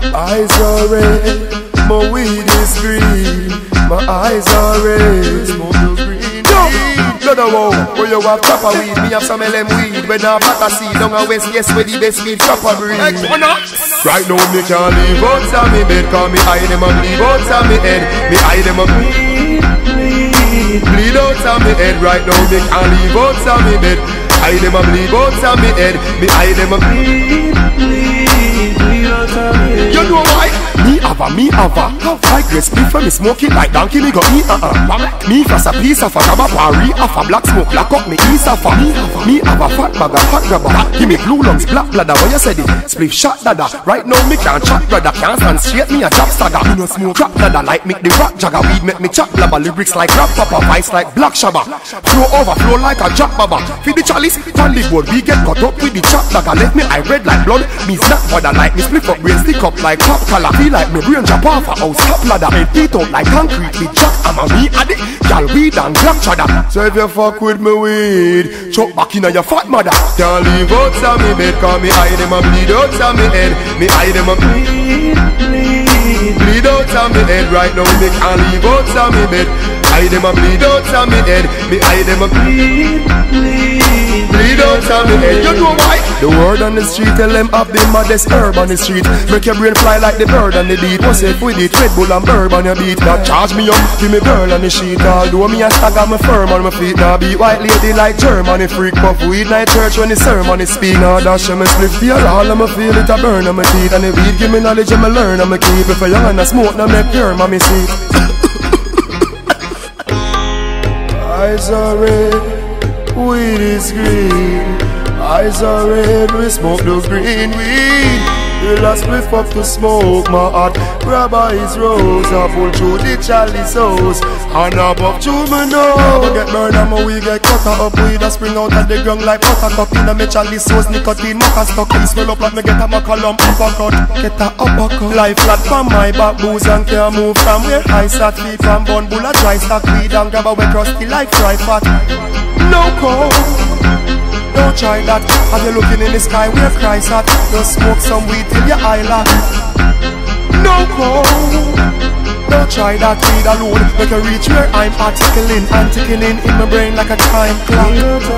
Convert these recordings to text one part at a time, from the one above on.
Eyes are red, my weed is green. My eyes are red, smoke those green. Blood a wow, where you have proper weed, me have some LM weed. When I have a seed, down a west, yes, where the best weed proper breed. Right now me can't leave out of me bed, cause me eye them a bleed out of me head. Me eye them a bleed out of me head. Right now me can't leave out of me bed. Eye them a bleed out of me head. Me eye them a bleed out of me head. You know why? Me have a high grade spliff when me smoke it like donkey. Me go eat me fast a piece of a Grabba parry. Off a black smoke black up me ease off a. Me have a fat bag of fat Grabba. Give me blue lungs black bladder. What you said it? Spliff shot dada. Right now me can't chat brother. Can't stand straight me a drop stagger. Me no smoke crap dada like me the rock jagger. Weed make me chat blabber. Lyrics like rap papa. Vice like black shabba. Flow overflow like a jack baba. Feed the chalice on the board. We get cut up with the chat dagger. Left me eye red like blood. Me snap bother like me split up brain stick up like pop collar. Feel like me brain jump off a house top ladder. Head feet out like concrete with jack. I'm a me addict. Y'all weed and black cheddar. So if you fuck with me weed, chuck back in your fat mother. Can't leave out of me bed, cause me eye them a bleed out of me head. Me eye them a bleed out of me head. Right now me can't leave out of me bed. Eye them a bleed out of me head. Me eye them a bleed out of me head. You know why? The word on the street tell them have the maddest herb on the street. Make your brain fly like the bird on the beat. What's it with it? Red Bull and burb on your beat. That charge me up, give me girl on the sheet. Although me a stagger me firm on my feet. Now be white lady like Germany freak. Puff weed night church when the sermon is speak. Now dash me split feel all of me feel it a burn on my teeth. And the weed give me knowledge and me learn and me keep. If I young and I smoke now make pure mommy seat. Eyes are red, weed is green. Eyes are red, we smoke those green weed. The last spliff up to smoke, my heart Grabba is rose. I pull through the chalice house and above through my nose. I get burned and my weed get cut up. Weed a spring out of the ground like buttercup. In a me chalice house, nicotine maca stuck. I smell up like me get a macalum uppercut. Get a uppercut. Life flat from my back, booze and can't move from where I sat. Feet from bun, bull a dry stack. Weed and Grabba we crusty like fry fat. No cold. Don't try that. Have you looking in the sky where Christ at? Just smoke some weed till your eye lock. No cold. Don't try that. Weed alone make you reach where I'm at. Tickling and tickling in my brain like a time clock.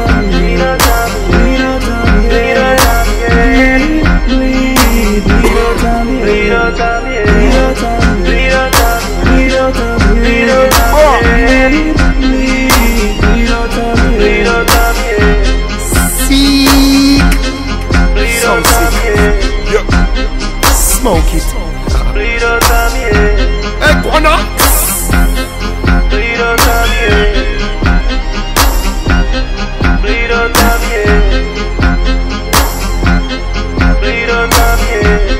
So sick. Yep. Smoke it. Hey, go on now. Bleed out of me. Bleed out of me. Bleed out of me.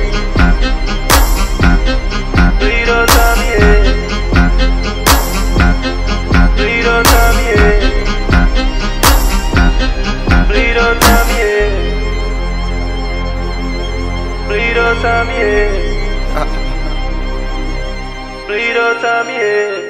Bleed out of me. Bleed out of me. Bleed out of me. Bleed out of me. Bleed out of me.